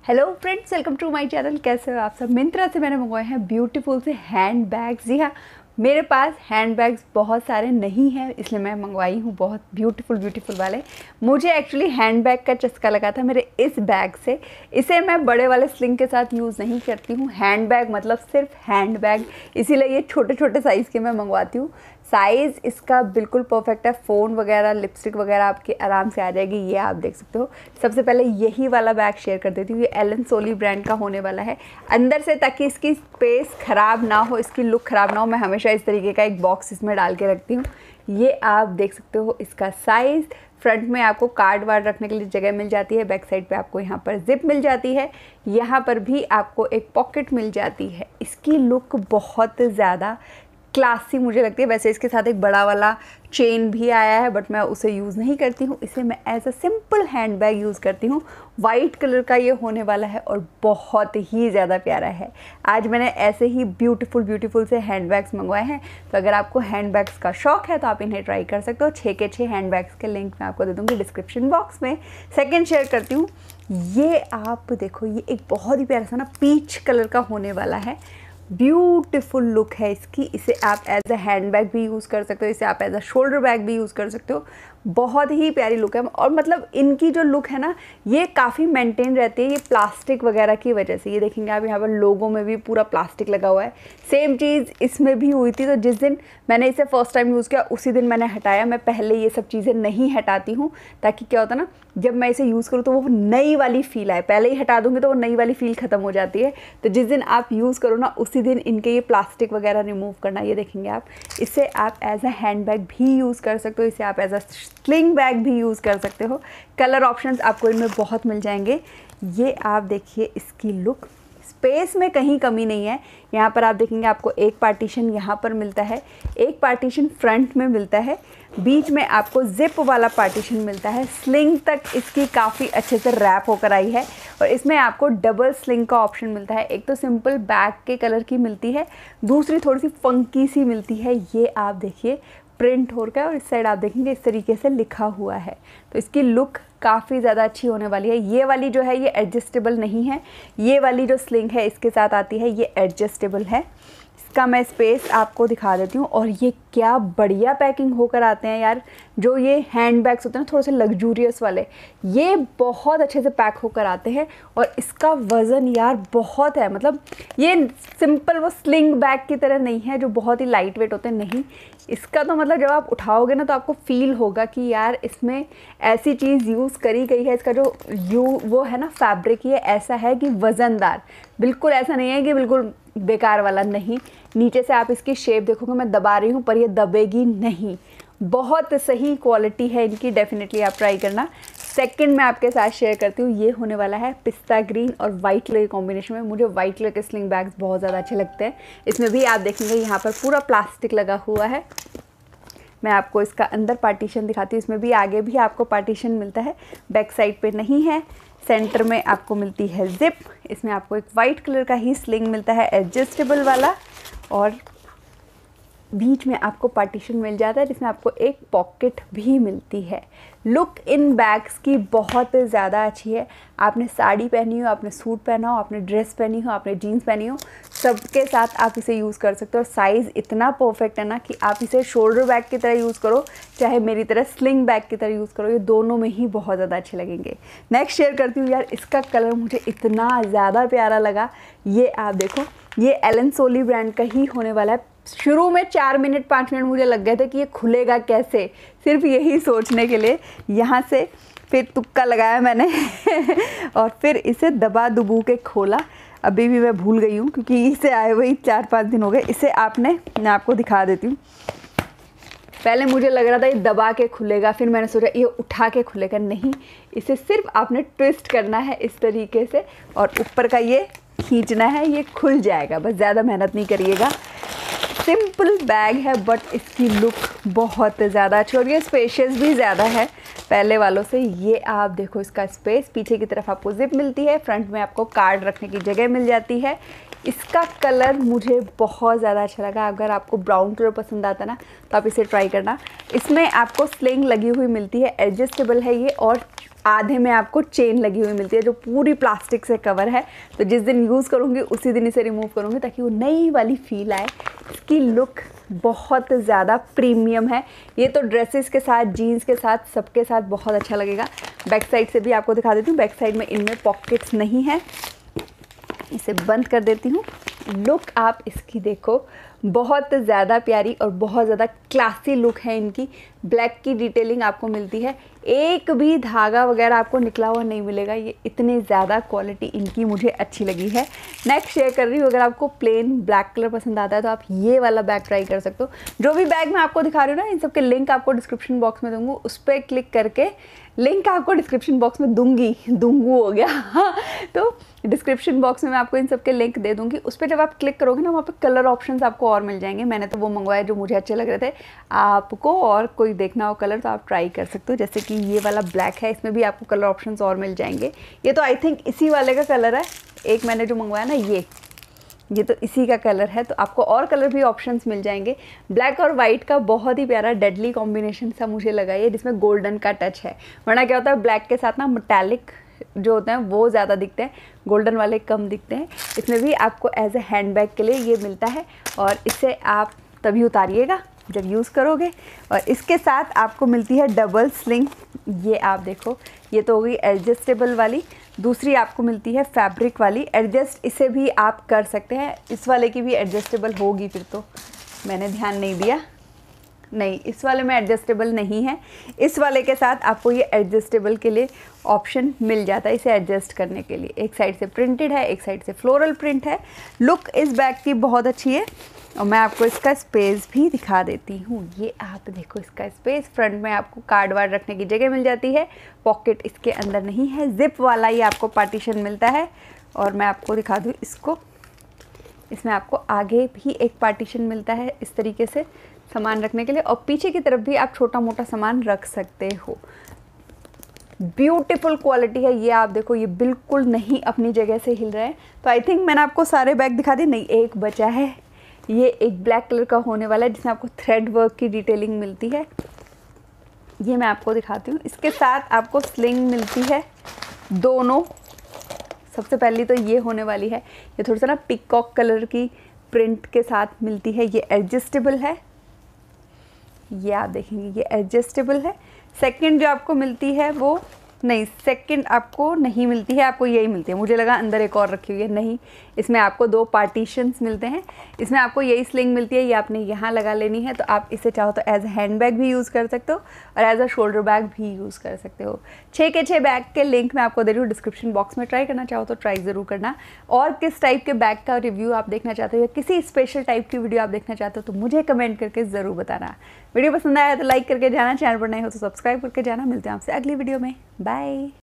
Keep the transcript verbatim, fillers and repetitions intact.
Hello friends, welcome to my channel. कैसे हो आप सब। मिंत्रा से मैंने मंगवाए हैं ब्यूटीफुल से हैंड बैग्स। जी हाँ, मेरे पास हैंड बैग्स बहुत सारे नहीं हैं, इसलिए मैं मंगवाई हूँ बहुत ब्यूटीफुल ब्यूटीफुल वाले। मुझे एक्चुअली हैंड बैग का चस्का लगा था मेरे इस बैग से। इसे मैं बड़े वाले स्लिंग के साथ यूज़ नहीं करती हूँ। हैंड बैग मतलब सिर्फ हैंड बैग, इसीलिए ये छोटे छोटे साइज़ के मैं मंगवाती हूँ। साइज़ इसका बिल्कुल परफेक्ट है। फ़ोन वगैरह, लिपस्टिक वगैरह आपके आराम से आ जाएगी। ये आप देख सकते हो। सबसे पहले यही वाला बैग शेयर कर देती हूँ। ये एलन सोली ब्रांड का होने वाला है। अंदर से, ताकि इसकी स्पेस ख़राब ना हो, इसकी लुक ख़राब ना हो, मैं हमेशा इस तरीके का एक बॉक्स इसमें डाल के रखती हूँ। ये आप देख सकते हो इसका साइज़। फ्रंट में आपको कार्ड वार्ड रखने के लिए जगह मिल जाती है। बैक साइड पे आपको यहाँ पर जिप मिल जाती है। यहाँ पर भी आपको एक पॉकेट मिल जाती है। इसकी लुक बहुत ज़्यादा क्लासी मुझे लगती है। वैसे इसके साथ एक बड़ा वाला चेन भी आया है, बट मैं उसे यूज़ नहीं करती हूँ। इसे मैं as a simple hand bag use करती हूँ। वाइट कलर का ये होने वाला है और बहुत ही ज़्यादा प्यारा है। आज मैंने ऐसे ही ब्यूटीफुल ब्यूटीफुल से हैंड बैग्स मंगवाए हैं, तो अगर आपको हैंड बैग्स का शौक है तो आप इन्हें ट्राई कर सकते हो। छः के छः हैंड बैग्स के लिंक मैं आपको दे दूँगी डिस्क्रिप्शन बॉक्स में। सेकेंड शेयर करती हूँ। ये आप देखो, ये एक बहुत ही प्यारा सा ना पीच कलर का होने वाला है। ब्यूटीफुल लुक है इसकी। इसे आप एज अ हैंड बैग भी यूज़ कर सकते हो, इसे आप एज अ शोल्डर बैग भी यूज़ कर सकते हो। बहुत ही प्यारी लुक है। और मतलब इनकी जो लुक है ना, ये काफ़ी मेंटेन रहती है, ये प्लास्टिक वगैरह की वजह से। ये देखेंगे आप, यहाँ पर लोगों में भी पूरा प्लास्टिक लगा हुआ है। सेम चीज़ इसमें भी हुई थी। तो जिस दिन मैंने इसे फर्स्ट टाइम यूज़ किया उसी दिन मैंने हटाया। मैं पहले ये सब चीज़ें नहीं हटाती हूँ, ताकि क्या होता है ना, जब मैं इसे यूज़ करूँ तो वो नई वाली फ़ील आए। पहले ही हटा दूँगी तो वो नई वाली फ़ील ख़त्म हो जाती है। तो जिस दिन आप यूज़ करो ना, उसी दिन इनके ये प्लास्टिक वगैरह रिमूव करना। ये देखेंगे आप, इसे आप एज अ हैंड बैग भी यूज़ कर सकते हो, इसे आप एज अ स्लिंग बैग भी यूज़ कर सकते हो। कलर ऑप्शंस आपको इनमें बहुत मिल जाएंगे। ये आप देखिए इसकी लुक। स्पेस में कहीं कमी नहीं है। यहाँ पर आप देखेंगे आपको एक पार्टीशन यहाँ पर मिलता है, एक पार्टीशन फ्रंट में मिलता है, बीच में आपको जिप वाला पार्टीशन मिलता है। स्लिंग तक इसकी काफ़ी अच्छे से रैप होकर आई है। और इसमें आपको डबल स्लिंग का ऑप्शन मिलता है। एक तो सिंपल बैग के कलर की मिलती है, दूसरी थोड़ी सी फंकी सी मिलती है। ये आप देखिए प्रिंट हो रखा है और इस साइड आप देखेंगे इस तरीके से लिखा हुआ है। तो इसकी लुक काफ़ी ज़्यादा अच्छी होने वाली है। ये वाली जो है ये एडजस्टेबल नहीं है। ये वाली जो स्लिंग है इसके साथ आती है, ये एडजस्टेबल है। इसका मैं स्पेस आपको दिखा देती हूँ। और ये क्या बढ़िया पैकिंग होकर आते हैं यार। जो ये हैंड बैग्स होते हैं ना, थोड़े से लग्जूरियस वाले, ये बहुत अच्छे से पैक होकर आते हैं। और इसका वज़न यार बहुत है। मतलब ये सिंपल वो स्लिंग बैग की तरह नहीं है जो बहुत ही लाइट वेट होते हैं। नहीं, इसका तो मतलब जब आप उठाओगे ना तो आपको फील होगा कि यार इसमें ऐसी चीज़ यूज़ करी गई है। इसका जो यू वो है ना फैब्रिक, ये ऐसा है कि वज़नदार, बिल्कुल ऐसा नहीं है कि बिल्कुल बेकार वाला। नहीं, नीचे से आप इसकी शेप देखोगे, मैं दबा रही हूँ पर ये दबेगी नहीं। बहुत सही क्वालिटी है इनकी, डेफिनेटली आप ट्राई करना। सेकंड मैं आपके साथ शेयर करती हूँ। ये होने वाला है पिस्ता ग्रीन और वाइट कलर के कॉम्बिनेशन में। मुझे वाइट कलर के स्लिंग बैग्स बहुत ज़्यादा अच्छे लगते हैं। इसमें भी आप देखेंगे यहाँ पर पूरा प्लास्टिक लगा हुआ है। मैं आपको इसका अंदर पार्टीशन दिखाती हूँ। इसमें भी आगे भी आपको पार्टीशन मिलता है, बैक साइड पे नहीं है। सेंटर में आपको मिलती है जिप। इसमें आपको एक वाइट कलर का ही स्लिंग मिलता है, एडजस्टेबल वाला। और बीच में आपको पार्टीशन मिल जाता है जिसमें आपको एक पॉकेट भी मिलती है। लुक इन बैग्स की बहुत ज़्यादा अच्छी है। आपने साड़ी पहनी हो, आपने सूट पहना हो, आपने ड्रेस पहनी हो, आपने जीन्स पहनी हो, सबके साथ आप इसे यूज़ कर सकते हो। और साइज़ इतना परफेक्ट है ना कि आप इसे शोल्डर बैग की तरह यूज़ करो, चाहे मेरी तरह स्लिंग बैग की तरह यूज़ करो, ये दोनों में ही बहुत ज़्यादा अच्छे लगेंगे। नेक्स्ट शेयर करती हूँ यार, इसका कलर मुझे इतना ज़्यादा प्यारा लगा। ये आप देखो, ये एलन सोली ब्रांड का ही होने वाला है। शुरू में चार मिनट पाँच मिनट मुझे लग गए थे कि ये खुलेगा कैसे, सिर्फ यही सोचने के लिए। यहाँ से फिर तुक्का लगाया मैंने और फिर इसे दबा दुबू के खोला। अभी भी मैं भूल गई हूँ क्योंकि इसे आए हुए चार पाँच दिन हो गए। इसे आपने, मैं आपको दिखा देती हूँ। पहले मुझे लग रहा था ये दबा के खुलेगा, फिर मैंने सोचा ये उठा के खुलेगा। नहीं, इसे सिर्फ आपने ट्विस्ट करना है इस तरीके से और ऊपर का ये खींचना है, ये खुल जाएगा। बस ज़्यादा मेहनत नहीं करिएगा। सिंपल बैग है बट इसकी लुक बहुत ज़्यादा अच्छी और ये स्पेशियस भी ज़्यादा है पहले वालों से। ये आप देखो इसका स्पेस, पीछे की तरफ आपको जिप मिलती है, फ्रंट में आपको कार्ड रखने की जगह मिल जाती है। इसका कलर मुझे बहुत ज़्यादा अच्छा लगा। अगर आपको ब्राउन कलर पसंद आता ना तो आप इसे ट्राई करना। इसमें आपको स्लिंग लगी हुई मिलती है, एडजस्टेबल है ये और आधे में आपको चेन लगी हुई मिलती है जो पूरी प्लास्टिक से कवर है। तो जिस दिन यूज़ करूँगी उसी दिन इसे रिमूव करूँगी ताकि वो नई वाली फील आए। इसकी लुक बहुत ज़्यादा प्रीमियम है। ये तो ड्रेसेस के साथ, जीन्स के साथ, सबके साथ बहुत अच्छा लगेगा। बैक साइड से भी आपको दिखा देती हूँ। बैक साइड में इनमें पॉकेट्स नहीं है। इसे बंद कर देती हूँ। लुक आप इसकी देखो, बहुत ज़्यादा प्यारी और बहुत ज़्यादा क्लासी लुक है इनकी। ब्लैक की डिटेलिंग आपको मिलती है, एक भी धागा वगैरह आपको निकला हुआ नहीं मिलेगा। ये इतनी ज़्यादा क्वालिटी इनकी मुझे अच्छी लगी है। नेक्स्ट शेयर कर रही हूँ, अगर आपको प्लेन ब्लैक कलर पसंद आता है तो आप ये वाला बैग ट्राई कर सकते हो। जो भी बैग मैं आपको दिखा रही हूँ ना, इन सब के लिंक आपको डिस्क्रिप्शन बॉक्स में दूँगी। उस पर क्लिक करके, लिंक आपको डिस्क्रिप्शन बॉक्स में दूंगी दूंगू हो गया हाँ, तो डिस्क्रिप्शन बॉक्स में मैं आपको इन सब के लिंक दे दूंगी। उस पर जब आप क्लिक करोगे ना, वहाँ पे कलर ऑप्शंस आपको और मिल जाएंगे। मैंने तो वो मंगवाए जो मुझे अच्छे लग रहे थे। आपको और कोई देखना हो कलर तो आप ट्राई कर सकते हो। जैसे कि ये वाला ब्लैक है, इसमें भी आपको कलर ऑप्शंस और मिल जाएंगे। ये तो आई थिंक इसी वाले का कलर है। एक मैंने जो मंगवाया ना, ये ये तो इसी का कलर है। तो आपको और कलर भी ऑप्शंस मिल जाएंगे। ब्लैक और वाइट का बहुत ही प्यारा डेडली कॉम्बिनेशन सा मुझे लगा ये, जिसमें गोल्डन का टच है। वरना क्या होता है, ब्लैक के साथ ना मेटालिक जो होते हैं वो ज़्यादा दिखते हैं, गोल्डन वाले कम दिखते हैं। इसमें भी आपको एज ए हैंड बैग के लिए ये मिलता है और इसे आप तभी उतारिएगा जब यूज़ करोगे। और इसके साथ आपको मिलती है डबल स्लिंग। ये आप देखो, ये तो हो गई एडजस्टेबल वाली। दूसरी आपको मिलती है फैब्रिक वाली। एडजस्ट इसे भी आप कर सकते हैं। इस वाले की भी एडजस्टेबल होगी, फिर तो मैंने ध्यान नहीं दिया। नहीं, इस वाले में एडजस्टेबल नहीं है। इस वाले के साथ आपको ये एडजस्टेबल के लिए ऑप्शन मिल जाता है, इसे एडजस्ट करने के लिए। एक साइड से प्रिंटेड है, एक साइड से फ्लोरल प्रिंट है। लुक इस बैग की बहुत अच्छी है। और मैं आपको इसका स्पेस भी दिखा देती हूँ। ये आप देखो इसका स्पेस। फ्रंट में आपको कार्ड वार्ड रखने की जगह मिल जाती है। पॉकेट इसके अंदर नहीं है। जिप वाला ये आपको पार्टीशन मिलता है। और मैं आपको दिखा दूँ इसको, इसमें आपको आगे भी एक पार्टीशन मिलता है इस तरीके से सामान रखने के लिए। और पीछे की तरफ भी आप छोटा मोटा सामान रख सकते हो। ब्यूटीफुल क्वालिटी है ये। आप देखो, ये बिल्कुल नहीं अपनी जगह से हिल रहे हैं। तो आई थिंक मैंने आपको सारे बैग दिखा दिए। नहीं, एक बचा है। ये एक ब्लैक कलर का होने वाला है जिसमें आपको थ्रेड वर्क की डिटेलिंग मिलती है। ये मैं आपको दिखाती हूँ। इसके साथ आपको स्लिंग मिलती है दोनों। सबसे पहली तो ये होने वाली है। ये थोड़ा सा ना पिकॉक कलर की प्रिंट के साथ मिलती है। ये एडजस्टेबल है। ये आप देखेंगे ये एडजस्टेबल है। सेकंड जो आपको मिलती है वो नहीं, सेकंड आपको नहीं मिलती है, आपको यही मिलती है। मुझे लगा अंदर एक और रखी हुई है, नहीं। इसमें आपको दो पार्टीशंस मिलते हैं। इसमें आपको यही स्लिंग मिलती है, ये आपने यहाँ लगा लेनी है। तो आप इसे चाहो तो एज हैंड बैग भी यूज़ कर सकते हो और एज अ शोल्डर बैग भी यूज़ कर सकते हो। छः के छः बैग के लिंक मैं आपको दे रही हूँ डिस्क्रिप्शन बॉक्स में। ट्राई करना चाहो तो ट्राई ज़रूर करना। और किस टाइप के बैग का रिव्यू आप देखना चाहते हो या किसी स्पेशल टाइप की वीडियो आप देखना चाहते हो तो मुझे कमेंट करके ज़रूर बताना। वीडियो पसंद आया तो लाइक करके जाना, चैनल पर नए हो तो सब्सक्राइब करके जाना। मिलते हैं आपसे अगली वीडियो में। बाय।